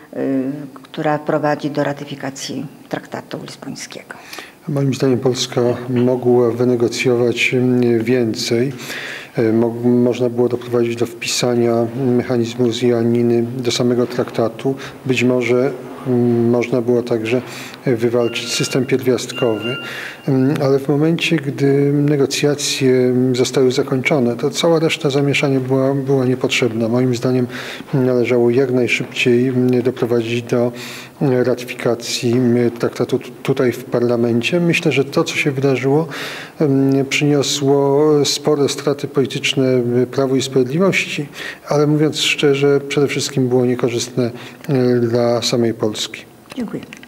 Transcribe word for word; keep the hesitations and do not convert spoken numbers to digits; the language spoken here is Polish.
która prowadzi do ratyfikacji traktatu lizbońskiego. Moim zdaniem Polska mogła wynegocjować więcej. Można było doprowadzić do wpisania mechanizmu zjaniny do samego traktatu. Być może można było także wywalczyć system pierwiastkowy, ale w momencie, gdy negocjacje zostały zakończone, to cała reszta zamieszania była, była niepotrzebna. Moim zdaniem należało jak najszybciej doprowadzić do ratyfikacji traktatu tutaj w parlamencie. Myślę, że to, co się wydarzyło, przyniosło spore straty polityczne Prawu i Sprawiedliwości, ale mówiąc szczerze, przede wszystkim było niekorzystne dla samej Polski. Dziękuję.